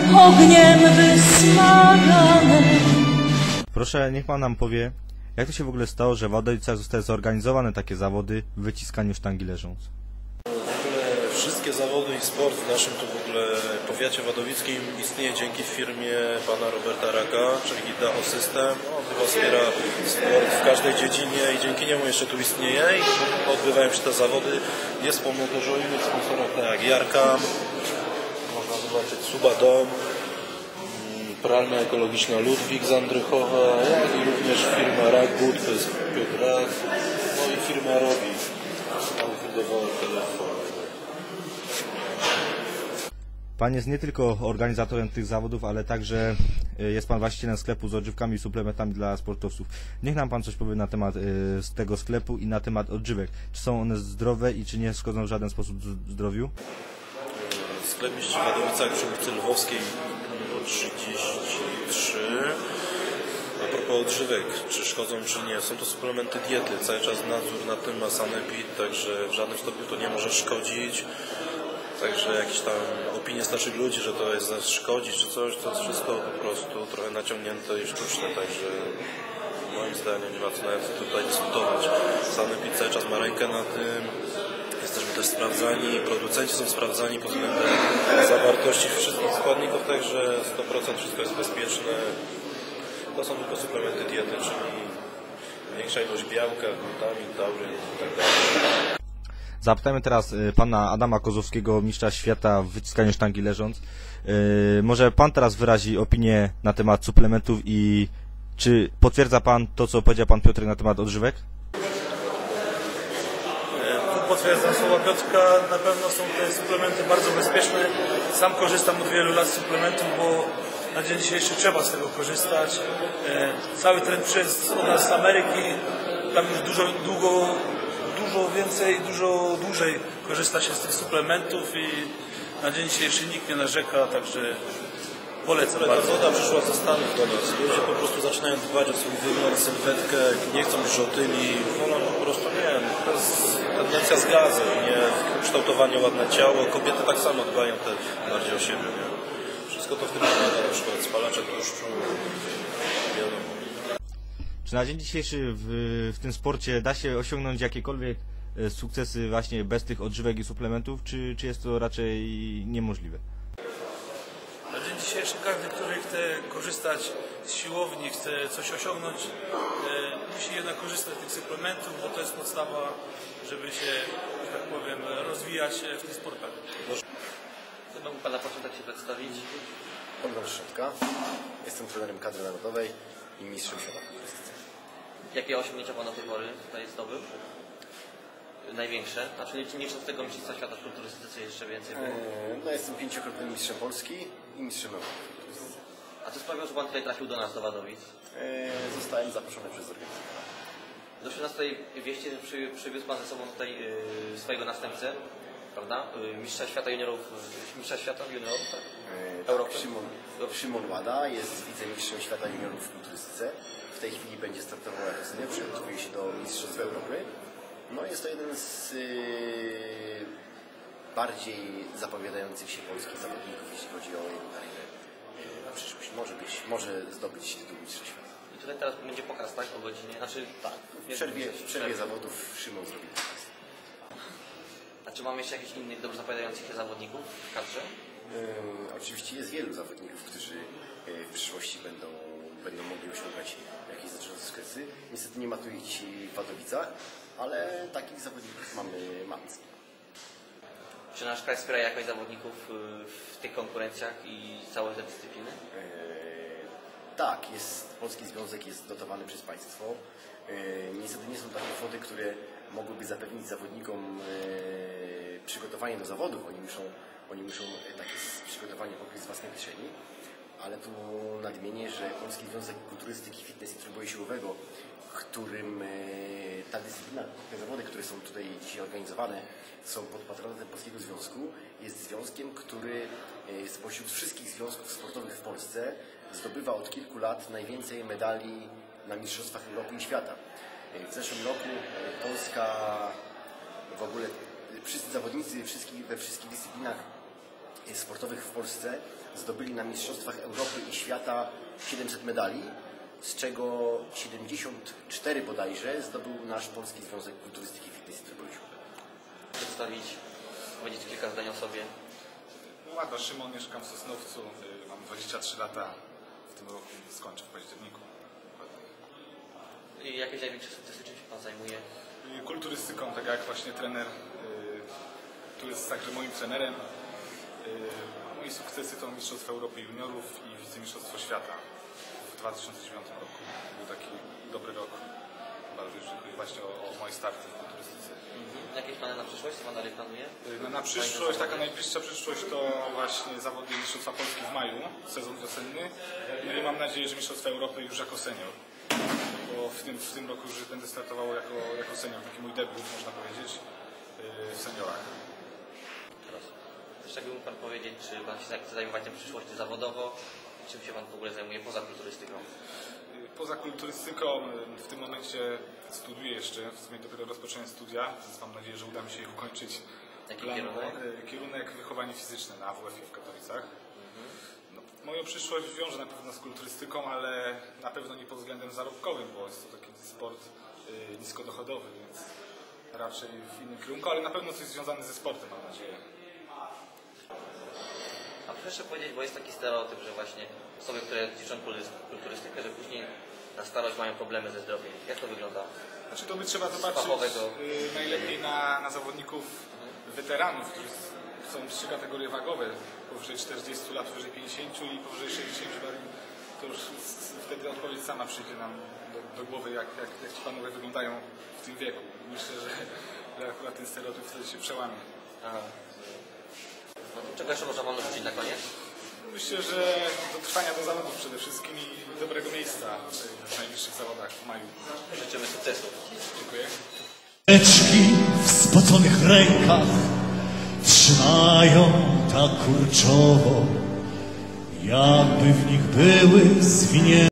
ogniem wysmagane. Proszę, niech pan nam powie, jak to się w ogóle stało, że w Wadowicach zostały zorganizowane takie zawody w wyciskaniu sztangi leżąc? Wszystkie zawody i sport w naszym tu w ogóle powiacie wadowickim istnieje dzięki firmie pana Roberta Raka, czyli Idaho System. On chyba wspiera sport w każdej dziedzinie i dzięki niemu jeszcze tu istnieje i odbywają się te zawody. Jest pomoc dużo innych sponsorów, tak jak Jarkam, można zobaczyć Subadom, pralnia ekologiczna Ludwik z Andrychowa, jak i również firma Rakbud, to jest Piotr Rak, no i firma Robi, tam wydawała telefon. Pan jest nie tylko organizatorem tych zawodów, ale także jest pan właścicielem sklepu z odżywkami i suplementami dla sportowców. Niech nam pan coś powie na temat z tego sklepu i na temat odżywek. Czy są one zdrowe i czy nie szkodzą w żaden sposób zdrowiu? Sklep mieści w Wadowicach przy ulicy Lwowskiej numer 33. A propos odżywek, czy szkodzą, czy nie, są to suplementy diety. Cały czas nadzór nad tym ma Sanepid, także w żadnym stopniu to nie może szkodzić. Także jakieś tam opinie starszych ludzi, że to jest szkodzić czy coś, to jest wszystko po prostu trochę naciągnięte i sztuczne, także moim zdaniem nie ma co nawet tutaj dyskutować. Sanepid cały czas ma rękę na tym, jesteśmy też sprawdzani, producenci są sprawdzani pod względem zawartości wszystkich składników, także 100% wszystko jest bezpieczne. To są tylko suplementy diety, czyli większa ilość białka, glutamin, tauryn itd. Zapytajmy teraz pana Adama Kozłowskiego, mistrza świata w wyciskaniu sztangi leżąc. Może pan teraz wyrazi opinię na temat suplementów i czy potwierdza pan to, co powiedział pan Piotrek na temat odżywek? Potwierdzam słowa Piotrka, na pewno są te suplementy bardzo bezpieczne. Sam korzystam od wielu lat z suplementów, bo na dzień dzisiejszy trzeba z tego korzystać. Cały trend przyszedł od nas z Ameryki, tam już dużo więcej, dużo dłużej korzysta się z tych suplementów i na dzień dzisiejszy nikt nie narzeka, także polecam Ta bardzo. woda przyszła ze Stanów do nas. Ludzie po prostu zaczynają dbać o swój wygląd, sylwetkę, nie chcą być żołtymi, wolą po prostu, nie wiem, to jest tendencja z gazy, nie kształtowanie ładne ciało. Kobiety tak samo dbają bardziej o siebie, nie? Wszystko to w tym pomaga, na przykład spalacze tłuszczu, wiadomo. Czy na dzień dzisiejszy w tym sporcie da się osiągnąć jakiekolwiek sukcesy właśnie bez tych odżywek i suplementów, czy jest to raczej niemożliwe? Na dzień dzisiejszy każdy, który chce korzystać z siłowni, chce coś osiągnąć, musi jednak korzystać z tych suplementów, bo to jest podstawa, żeby się, że tak powiem, rozwijać w tych sportach. Co mógł pan na początek się przedstawić? Bogdan Szepka. Jestem trenerem kadry narodowej i mistrzem świata w turystyce. Jakie osiągnięcia pan do tej pory tutaj zdobył? Największe? Znaczy nie licząc tego mistrzostwa świata w kulturystyce, czy jeszcze więcej było? No, jestem 5-krotnym mistrzem Polski i mistrzem Europy. A co sprawiło, że pan tutaj trafił do nas, do Wadowic? Zostałem zaproszony przez organizatora. Doszły nas tutaj wieści, że przywiózł pan ze sobą tutaj swojego następcę, prawda? Mistrza świata juniorów, mistrza świata juniorów, tak? Europy. Szymon Łada jest wicemistrzem świata juniorów w kulturystyce. W tej chwili będzie startował jako senior, przygotowuje się do Mistrzostw Europy. No jest to jeden z bardziej zapowiadających się polskich zawodników, jeśli chodzi o jego karierę na przyszłość. Może zdobyć tytuł mistrza świata. I tutaj teraz będzie pokaz, tak? O godzinie. Znaczy, tak, w przerwie zawodów Szymon zrobi pokaz. A czy mamy jeszcze jakichś innych dobrze zapowiadających się zawodników w kadrze? Oczywiście jest wielu zawodników, którzy w przyszłości będą mogli osiągać jakieś znaczące sukcesy. Niestety nie ma tu ich dzisiaj w Wadowicach, ale takich zawodników mamy. Czy nasz kraj wspiera jakoś zawodników w tych konkurencjach i całe te dyscypliny? Tak, Polski Związek jest dotowany przez państwo. Niestety nie są takie kwoty, które mogłyby zapewnić zawodnikom przygotowanie do zawodów. Oni muszą takie przygotowanie pokryć z własnej kieszeni. Ale tu nadmienię, że Polski Związek Kulturystyki, Fitness i Trójboju Siłowego, którym ta dyscyplina, te zawody, które są tutaj dzisiaj organizowane, są pod patronatem Polskiego Związku, jest związkiem, który spośród wszystkich związków sportowych w Polsce zdobywa od kilku lat najwięcej medali na Mistrzostwach Europy i Świata. W zeszłym roku Polska, w ogóle wszyscy zawodnicy we wszystkich dyscyplinach sportowych w Polsce zdobyli na Mistrzostwach Europy i Świata 700 medali, z czego 74 bodajże zdobył nasz Polski Związek Kulturystyki, Fitness i Trójboju. Przedstawić, powiedzieć kilka zdań o sobie. Ładna Szymon, mieszkam w Sosnowcu, mam 23 lata, w tym roku skończę w październiku. I jakieś największe sukcesy, czym się Pan zajmuje? Kulturystyką, tak jak właśnie trener, tu jest także moim trenerem. Moje sukcesy to Mistrzostwa Europy Juniorów i Wicemistrzostwo Świata w 2009 roku. Był taki dobry rok, bardzo jeżeli chodzi właśnie o moje starty w kulturystyce. Jakieś plany na przyszłość? Co Pan dalej planuje? Na przyszłość, taka najbliższa przyszłość to właśnie zawody Mistrzostwa Polski w maju, sezon wiosenny. No i mam nadzieję, że Mistrzostwa Europy już jako senior. Bo w tym roku już będę startował jako senior, taki mój debiut, można powiedzieć, w seniorach. Jeszcze jakby mógł Pan powiedzieć, czy Pan się chce zajmować w przyszłości zawodowo? Czym się Pan w ogóle zajmuje poza kulturystyką? Poza kulturystyką w tym momencie studiuję jeszcze, w sumie dopiero rozpocząłem studia, więc mam nadzieję, że uda mi się ich ukończyć. Jaki kierunek? Kierunek wychowanie fizyczne na AWF-ie w Katowicach. No, moją przyszłość wiąże na pewno z kulturystyką, ale na pewno nie pod względem zarobkowym, bo jest to taki sport niskodochodowy, więc raczej w innym kierunku, ale na pewno coś związane ze sportem, mam nadzieję. A proszę powiedzieć, bo jest taki stereotyp, że właśnie osoby, które ćwiczą kulturystykę, że później na starość mają problemy ze zdrowiem. Jak to wygląda? Znaczy to by trzeba zobaczyć najlepiej na zawodników weteranów, którzy są 3 kategorie wagowe, powyżej 40 lat, powyżej 50 i powyżej 60 lat. To już wtedy odpowiedź sama przyjdzie nam do głowy, jak ci panowie wyglądają w tym wieku. Myślę, że akurat ten stereotyp wtedy się przełamie. Aha. No, czego jeszcze można Panu życzyć na koniec? Myślę, że dotrwania do zawodów przede wszystkim i dobrego miejsca w najbliższych zawodach w maju. Życzymy sukcesów. Dziękuję. Ręczki w spoconych rękach trzymają tak kurczowo, jakby w nich były zwinięte.